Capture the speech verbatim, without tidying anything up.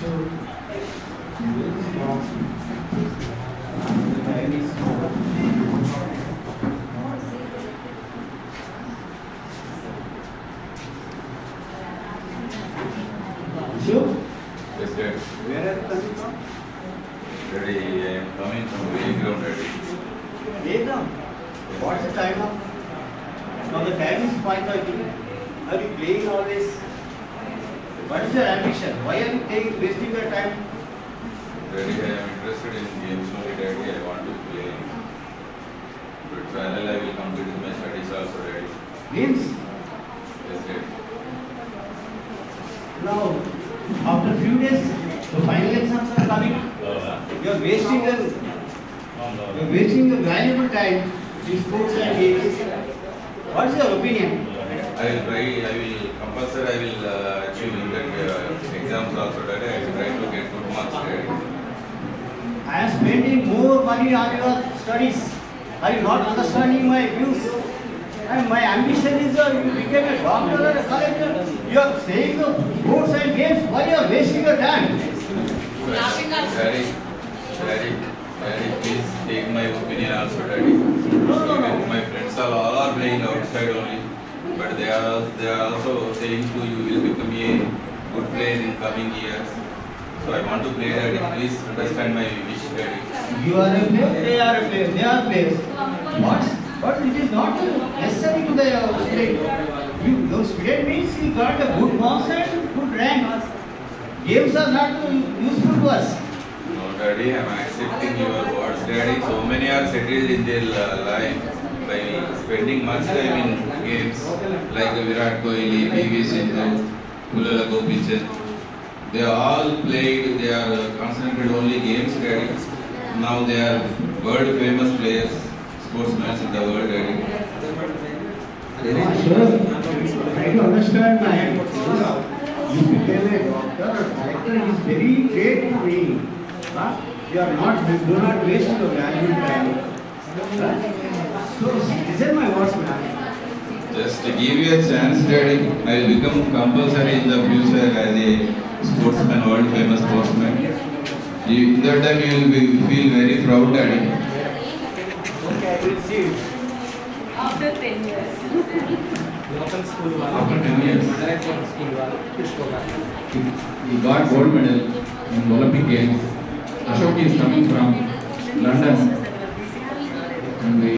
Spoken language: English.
Sure? Yes, sir. Where are you coming from? Daddy, I am coming from playground, Daddy. Playground? What's the time now? Now the time is five thirty. Are you playing always? What is your ambition? Why are you playing, wasting your time? Daddy, I am interested in games only, Daddy. I want to play. But parallel, I will complete my studies also, Daddy. Games? Yes, Daddy. Now, after a few days, the final exams are coming. You are wasting your, you are wasting your valuable time in sports and games. What is your opinion? I will try, I will compulsory, I will uh, achieve in that uh, exams also, Daddy. I will try to get good marks, Daddy. I am spending more money on your studies. Are you not understanding my views? And my ambition is uh, you become a doctor or a collector. You are saying the sports and games. Why you are wasting your time? Daddy, Daddy, Daddy, please take my opinion also, Daddy. No, no, no. My friends are all are playing outside only, but they are they are also saying to you will become a good player in coming years. So I want to play, Daddy. Please understand my wish, Daddy. You are a player, they are a player, they are players. What? But it is not necessary to the uh, student. You, the student means he got a good marks and good rank. Games are not uh, useful to us. No, Daddy, I am accepting your words, Daddy. So many are settled in their uh, life by spending much time in games like Virat Kohli, P V Sindhu, Pulala Gopichan. They are all played, they are concentrated only games, Daddy. Now they are world famous players, sportsmen in the world, Daddy. Yeah, sure. Try to understand my hand. You became a doctor or collector is very great to me. Huh? You are not, do not waste your valuable time. Huh? So, listen my words, man. Just to give you a chance, Daddy, I will become compulsory in the future as a sportsman, world famous sportsman. You, in that time you will be, feel very proud, Daddy. Okay, I will see you. After ten years. Local school After ten years. school He got gold medal in Olympic Games. Ashok is coming from London. And we